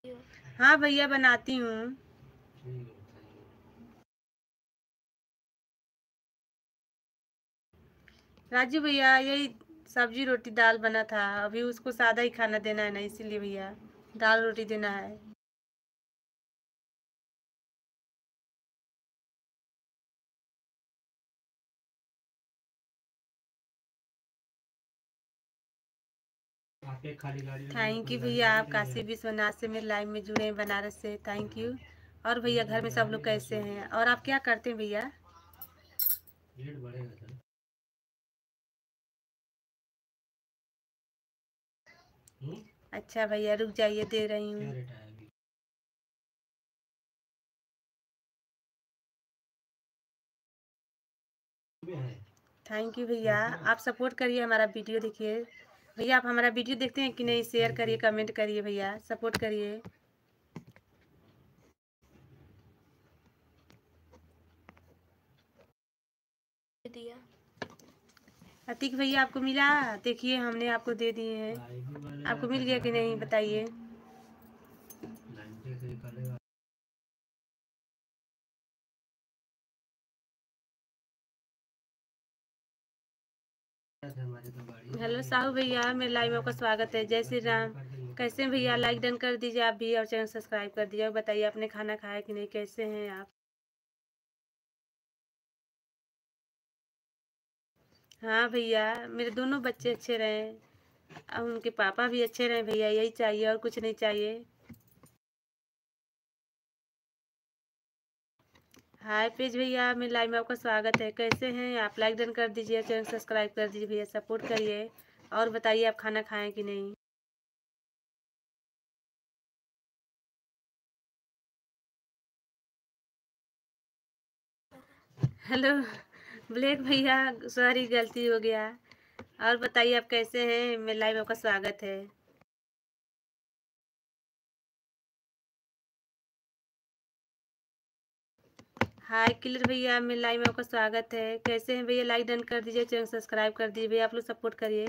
हाँ भैया बनाती हूँ। राजू भैया यही सब्जी रोटी दाल बना था, अभी उसको सादा ही खाना देना है ना, इसीलिए भैया दाल रोटी देना है। थैंक यू भैया, आप काशी विश्वनाथ से मेरे लाइव में जुड़े हैं, बनारस से, थैंक यू। और भैया घर में सब लोग कैसे हैं और आप क्या करते हैं भैया? अच्छा भैया रुक जाइए, दे रही हूँ। थैंक यू भैया, आप सपोर्ट करिए, हमारा वीडियो देखिए। भैया आप हमारा वीडियो देखते हैं कि नहीं? शेयर करिए, कमेंट करिए भैया, सपोर्ट करिए। दिया अतीक भैया आपको मिला? देखिए हमने आपको दे दिए हैं, आपको मिल गया कि नहीं बताइए। हेलो साहू भैया, मेरे लाइव में आपका स्वागत है। जय श्री राम। कैसे हैं भैया? लाइक डन कर दीजिए आप भी और चैनल सब्सक्राइब कर दीजिए। और बताइए आपने खाना खाया कि नहीं, कैसे हैं आप? हाँ भैया, मेरे दोनों बच्चे अच्छे रहें और उनके पापा भी अच्छे रहें भैया, यही चाहिए और कुछ नहीं चाहिए। हाय पेज भैया, मेरे लाइव में आपका स्वागत है। कैसे हैं आप? लाइक डन कर दीजिए, चैनल सब्सक्राइब कर दीजिए भैया, सपोर्ट करिए। और बताइए आप खाना खाएं कि नहीं? हेलो ब्लैक भैया, सॉरी गलती हो गया। और बताइए आप कैसे हैं? मेरे लाइव में आपका स्वागत है। हाय किलर भैया, मेरे लाइव में आपका स्वागत है। कैसे हैं भैया? लाइक डन कर दीजिए, चैनल सब्सक्राइब कर दीजिए भैया, आप लोग सपोर्ट करिए।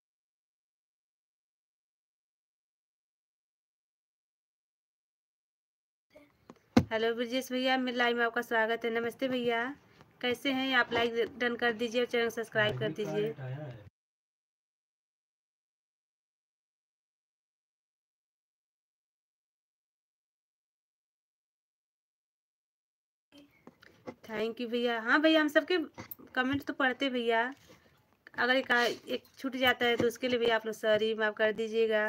हेलो ब्रजेश भैया, मेरे लाइव में आपका स्वागत है। नमस्ते भैया, कैसे हैं आप? लाइक डन कर दीजिए और चैनल सब्सक्राइब कर दीजिए। थैंक यू भैया। हाँ भैया, हम सबके कमेंट तो पढ़ते भैया। अगर एक छूट जाता है तो उसके लिए भी आप लोग सॉरी माफ़ कर दीजिएगा।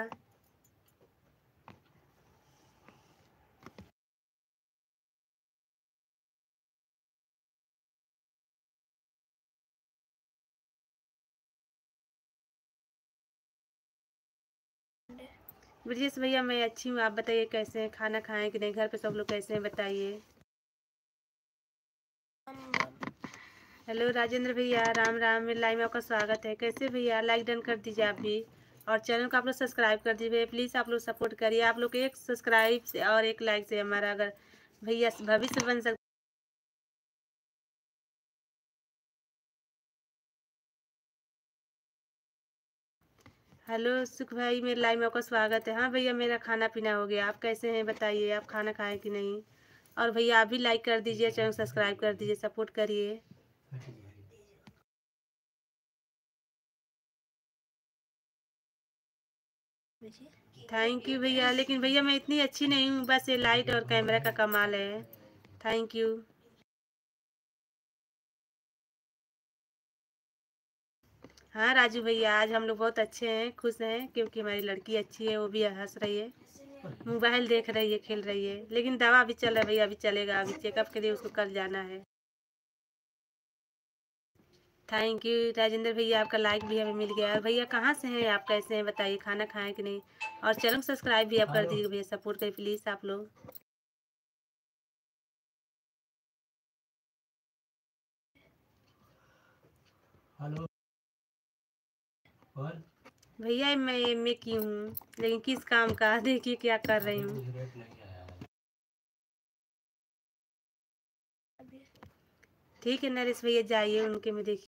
ब्रजेश भैया मैं अच्छी हूँ, आप बताइए कैसे हैं? खाना खाएं कि नहीं? घर पे सब लोग कैसे हैं बताइए। हेलो राजेंद्र भैया, राम राम। मेरे लाइव में आपका स्वागत है। कैसे भैया? लाइक डन कर दीजिए आप भी और चैनल को आप लोग सब्सक्राइब कर दीजिए प्लीज़। आप लोग सपोर्ट करिए, आप लोग के एक सब्सक्राइब से और एक लाइक से हमारा अगर भैया भविष्य बन सकता। हेलो सुख भाई, मेरे लाइव में आपका स्वागत है। हाँ भैया, मेरा खाना पीना हो गया, आप कैसे हैं बताइए? आप खाना खाएं कि नहीं? और भैया आप भी लाइक कर दीजिए, चैनल सब्सक्राइब कर दीजिए, सपोर्ट करिए। थैंक यू भैया, लेकिन भैया मैं इतनी अच्छी नहीं हूँ, बस ये लाइट और कैमरा का कमाल है। Thank you. हाँ राजू भैया, आज हम लोग बहुत अच्छे हैं, खुश हैं क्योंकि हमारी लड़की अच्छी है, वो भी हंस रही है, मोबाइल देख रही है, खेल रही है। लेकिन दवा अभी चल रहा है भैया, अभी चलेगा, अभी चेकअप के लिए उसको कल जाना है। थैंक यू राजेंद्र भैया, आपका लाइक भी हमें मिल गया। और भैया कहाँ से हैं आप, कैसे हैं बताइए? खाना खाएं कि नहीं? और चैनल सब्सक्राइब भी आप कर दीजिए भैया, सपोर्ट करिए प्लीज़ आप लोग। हेलो भैया मैं एमए की हूँ, लेकिन किस काम का देखिए क्या कर रही हूँ। ठीक है नरेश भैया, जाइए उनके में देखिए।